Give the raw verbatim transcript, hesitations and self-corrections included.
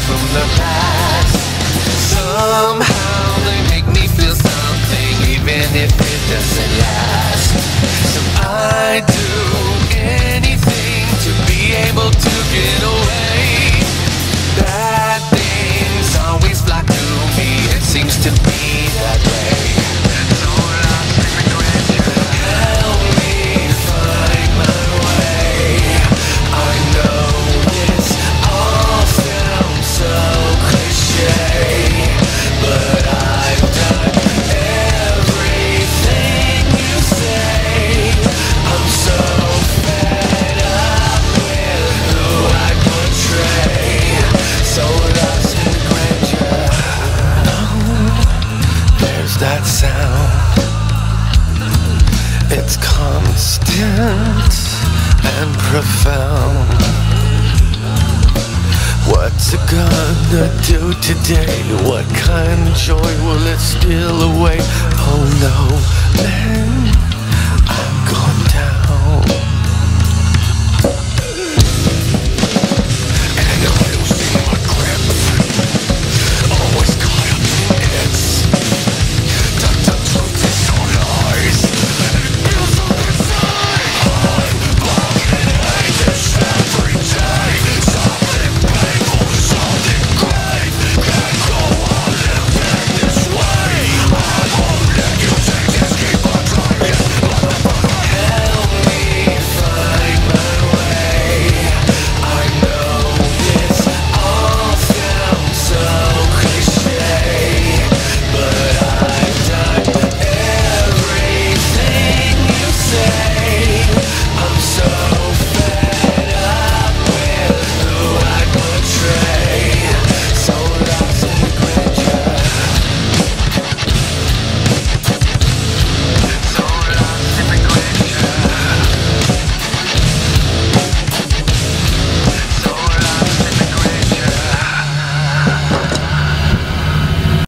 from the past. Somehow they make me feel something, even if it doesn't last. So I do anything to be able to get away. Bad things always flock to me, it seems to be that way. So lost in the grandeur, help me find my way. I know this all sounds so cliche, but I've done everything you say. I'm so fed up with who I portray, so lost in the grandeur. Oh, there's that sound, it's constant and profound. What's it gonna do today? What kind of joy will it steal away? Oh no, man, I'm going down.